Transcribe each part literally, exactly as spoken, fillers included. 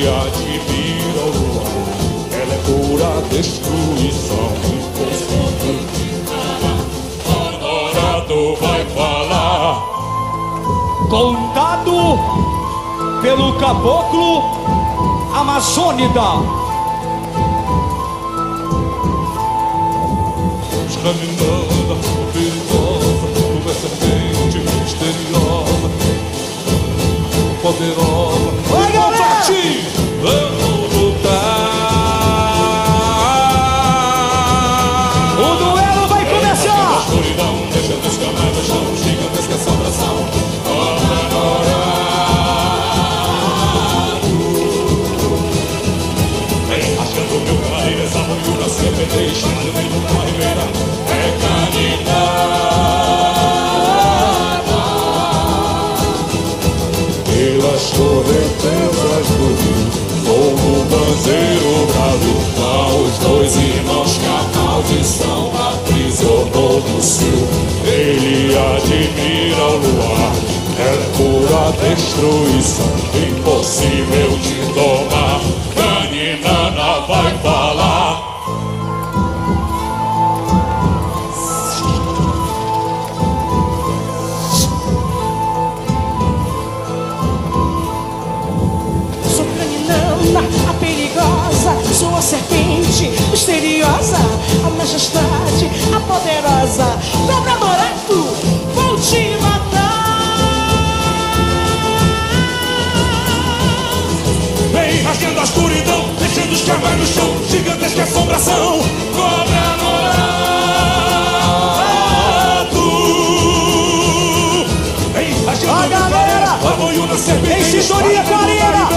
Ele admira o luar, ela é pura destruição. Honorado vai falar. Contado pelo caboclo amazônida. Caminhando, perigosa, como é serpente misteriosa, poderosa. Vai, galera! Vamos lutar. O duelo vai começar. A escuridão, deixando escapar no chão, gigantesca assombração. Vem rasgando meu cair, essa ruína se deixa no meio da ribeira. É caninada pelas correntezas do rio, como banzeiro bravo, lá os dois irmãos que a maldição aprisionou no cio. Ele admira o luar, ela é pura destruição, impossível de domar. Caninana vai falar. A perigosa, sua serpente misteriosa, a majestade, a poderosa, cobra Morato, vou te matar. Vem rasgando a escuridão, deixando os cavais no chão, gigantesca assombração. Cobra Morato. Vem rasgando A galera a boiuna serpente em sintonia com a arena.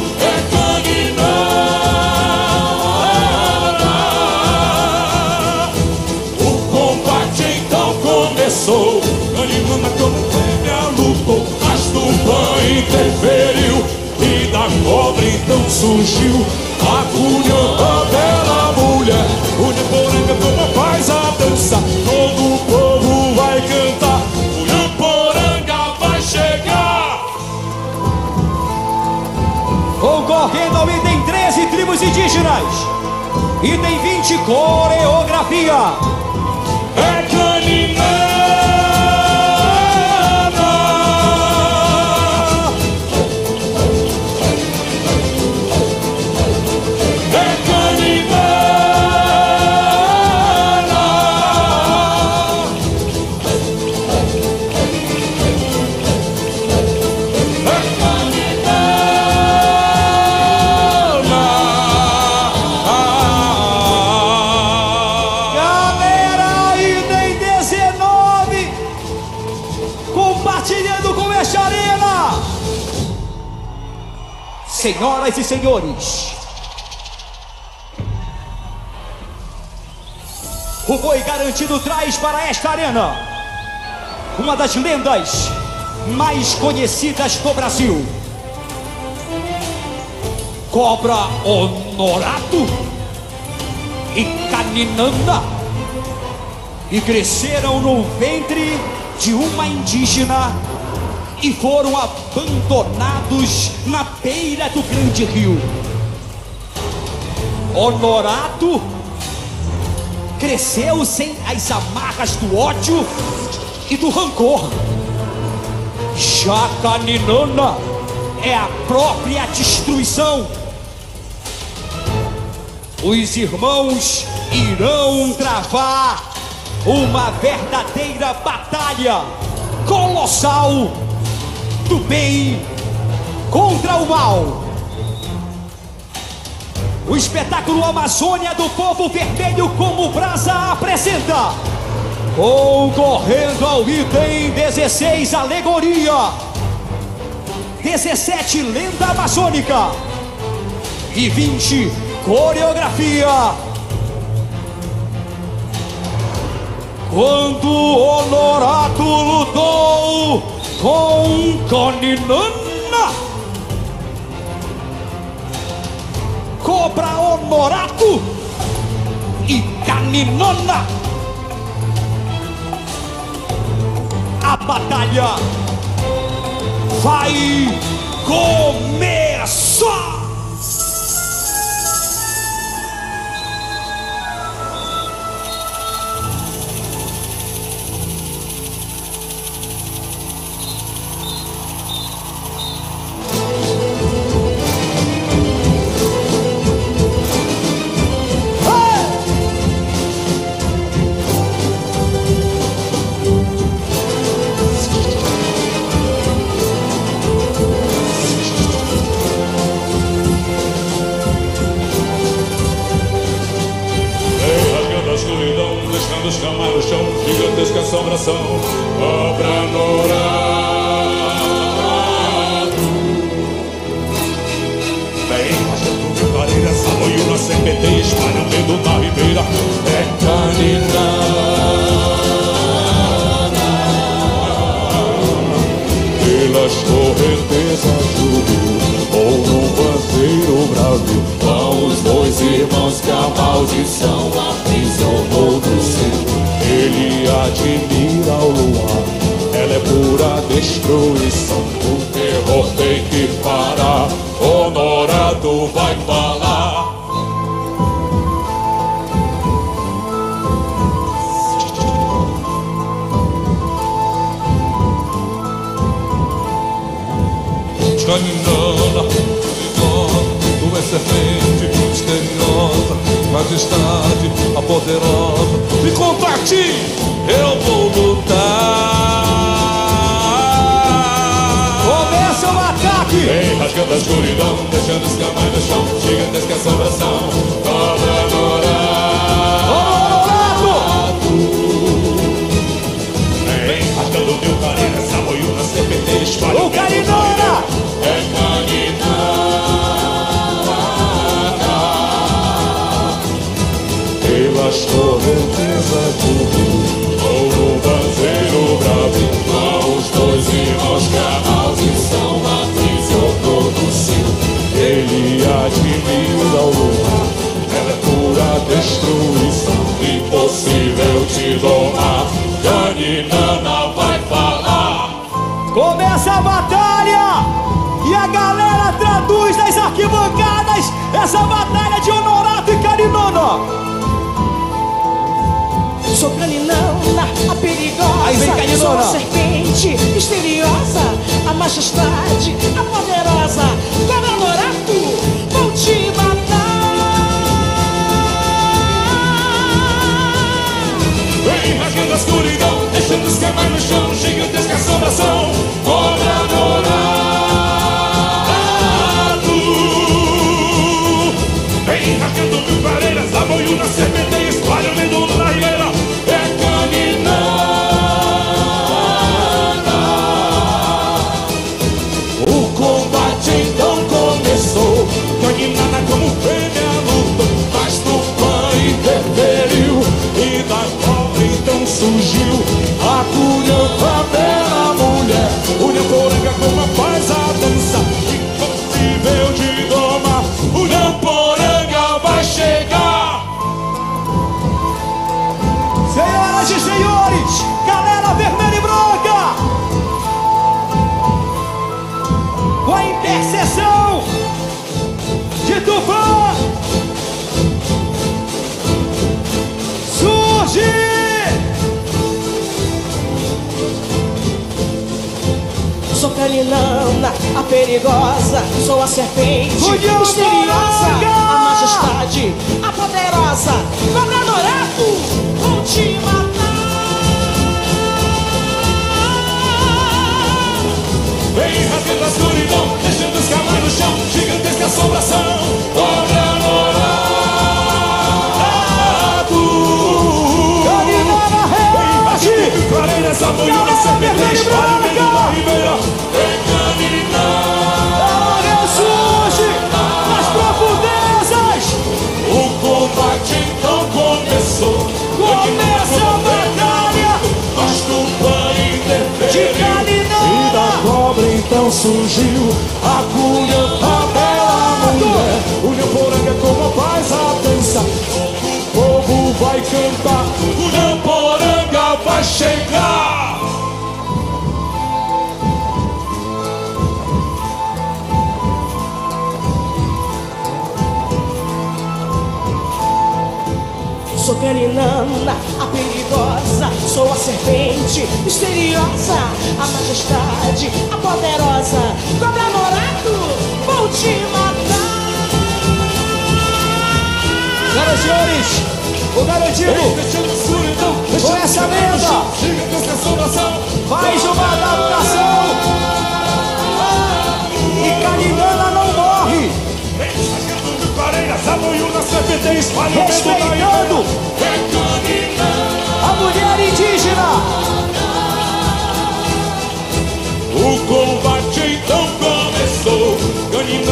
Caninana como fêmea lutou, mas Tupã interferiu e da cobra então surgiu a cunhã bela mulher. Unhaporanga como faz a dança, todo o povo vai cantar. Unhaporanga vai chegar. Concorrendo ao item treze, tribos indígenas. Item vinte, coreografia. É Caninana. Senhoras e senhores, o boi garantido traz para esta arena uma das lendas mais conhecidas do Brasil. Cobra Honorato e Caninana, e cresceram no ventre de uma indígena e foram abandonados na beira do grande rio. Honorato cresceu sem as amarras do ódio e do rancor. Já Caninana é a própria destruição. Os irmãos irão travar uma verdadeira batalha colossal do bem contra o mal. O espetáculo Amazônia do Povo Vermelho como Brasa apresenta, concorrendo ao item dezesseis, alegoria, dezessete, lenda amazônica e vinte, coreografia. Quando Honorato lutou com Caninana, Cobra Honorato e Caninana, a batalha vai começar. assombração, cobra dourado. Vem rasgando vareiras, apoio na serpenteia, espalha o dedo na ribeira. É caninana, pelas correntezas do rio, ou num banzeiro bravio, vão os dois irmãos que a maldição aprisionou do céu. Ele admira o luar, ela é pura destruição. O terror tem que parar, Honorado vai falar. Caninana, tu és serpente misteriosa, majestade, a poderosa. E contra ti eu vou lutar. Começa o ataque! Vem rasgando a escuridão, deixando escapar no chão, gigantesca assombração, cobra dourado. Vem rasgando mil carinhas, apoio na serpenteira, espalha O Caninana! é caninana, pelas correntezas do rio, ou no banzeiro bravo, vão os dois irmãos que a maldição aprisionou no cio. Ele admira o luar, ela é pura destruição, impossível de domar. Caninana vai falar. Começa a batalha! E a galera traduz nas arquibancadas essa batalha de Honorado e Caninana! Sou Caninana, a perigosa. Aí vem Caninana. Sou a serpente misteriosa, a majestade, a poderosa. Cobra Dourado, vou te matar. Vem rasgando a escuridão, deixando escapar no chão, gigantesca assombração, cobra dourado. Vem rasgando mil vareiras, apoio na serpenteia, espalha o medo na ribeira. É caninana. O combate então começou, caninana como fêmea lutou, mas Tupã interferiu e da cobra então surgiu a cunhã bela mulher. Unhamporanga como faz a dança, impossível de domar. Unhamporanga vai chegar. Senhoras e senhores, galera vermelha e branca, com a intercessão de Tupã, surge Sou Caninana, a perigosa. Sou a serpente Unhamporanga. misteriosa, a majestade, a poderosa. Cobra Dourado, vou te matar. Vem rasgando a escuridão, deixando escapar no chão, gigantesca assombração, cobra dourado. Caninana reage! Clareiras, apoio na serpenteira, espalha o medo na ribeira. É caninana. Ela ressurge nas profundezas! O combate então começou. Começa a batalha Mas Tupã de interferiu e Caninana! da cobra então surgiu a cunhã, a bela mulher. Unhamporanga como faz a dança, o povo vai cantar. Unhamporanga vai chegar. Sou Caninana, a perigosa. Sou a serpente misteriosa, a majestade, a poderosa. Cobra Dourado, vou te matar. Senhoras e senhores, o garantido com essa lenda faz uma adaptação e Caninana não morre, respeitando a mulher indígena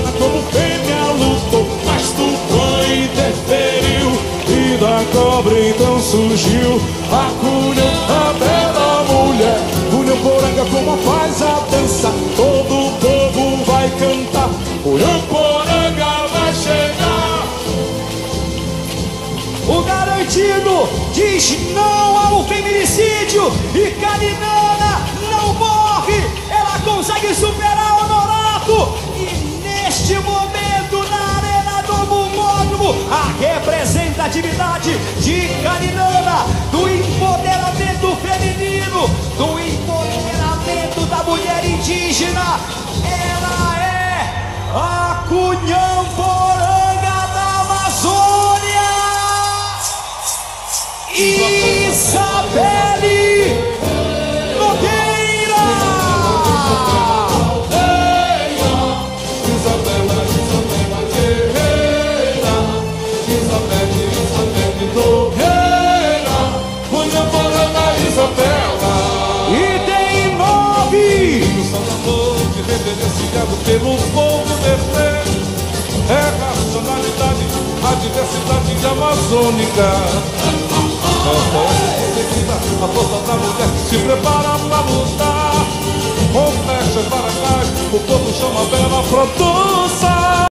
Poranga como fêmea lutou, mas Tupã interferiu, e da cobra então surgiu a Cunha, a bela mulher. Cunha Poranga como faz a dança, todo o povo vai cantar. Cunha Poranga vai chegar. O Garantido diz não ao feminicídio e Caninana não morre, ela consegue superar o Honorato. E neste momento na Arena do Mumódromo, a representatividade de Caninana, do empoderamento feminino, do empoderamento da mulher indígena, ela é a Cunhã Poranga da Amazônia. Isabelle Nogueira. Isabela, Isabela guerreira, Isabelle, Isabelle Nogueira, Cunha Poranga, Isabela. E tem nove. O Santa Noite, reverenciado pelo povo defende, é racionalidade, a diversidade amazônica. A força da mulher se prepara para lutar, com flechas para trás, o povo chama a bela produção.